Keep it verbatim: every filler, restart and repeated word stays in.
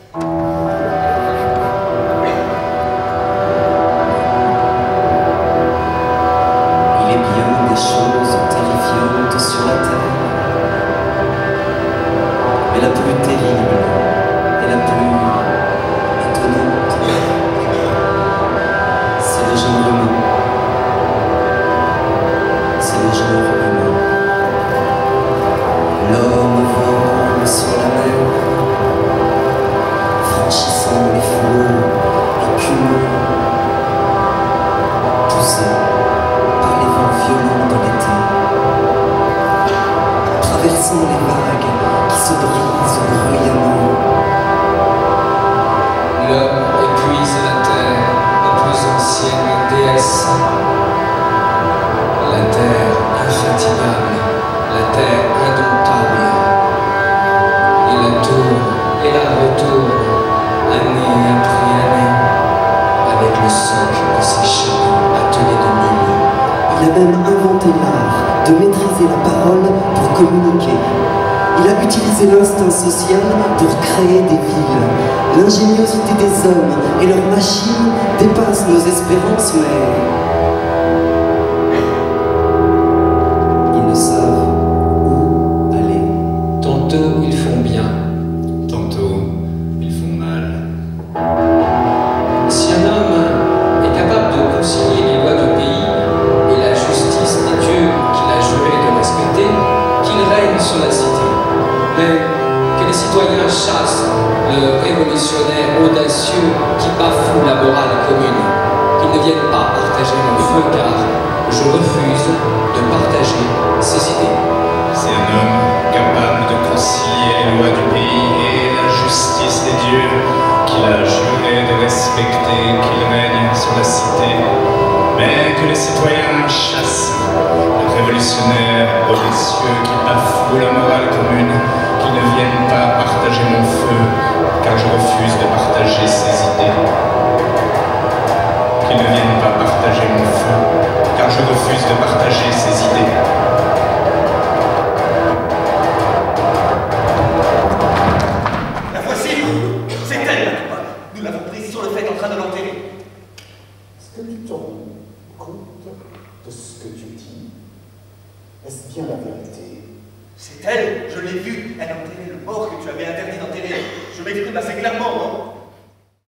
Il est bien des choses terrifiantes sur la terre, mais la plus terrible et la plus étonnante, c'est le genre humain. C'est le genre humain. L'homme vole sur la mer, franchissant les flots écumeux, poussé par les vents violents de l'été, traversant les vagues qui se brisent bruyamment. L'homme épuise la terre, la plus ancienne déesse. La terre infatigable, la terre indomptable. Il la tourne et la retourne, année après année, avec le soc de ses chevaux attelés de mules. Il a même inventé l'art de maîtriser la parole pour communiquer. Il a utilisé l'instinct social pour créer des villes. L'ingéniosité des hommes et leurs machines dépassent nos espérances, mais ils ne savent où aller. Tantôt ils font bien, Tantôt, ils font mal. si un homme est capable de concilier les lois du pays et la justice des dieux qu'il a juré de respecter, qu'il règne sur la cité. Mais que les citoyens chassent le révolutionnaire audacieux qui bafoue la morale commune, qu'ils ne viennent pas partager mon feu car je refuse de partager ses idées. C'est un homme capable de concilier les lois du pays et la justice des dieux qu'il a juré de respecter, qu'il règne sur la cité, mais que les citoyens chassent le révolutionnaire audacieux qui bafoue la morale commune, qu'ils ne viennent pas partager mon feu, car je refuse de partager ses idées. Qu'ils ne viennent pas partager mon feu, car je refuse de partager ses idées. La voici! C'est elle la coupable! Nous l'avons prise sur le fait en train de l'enterrer. Est-ce que tu te rends compte de ce que tu dis? Est-ce bien la vérité? C'est elle! Je l'ai vue! Elle enterrait le mort que tu avais interdit d'enterrer. Je m'exprime assez clairement, non?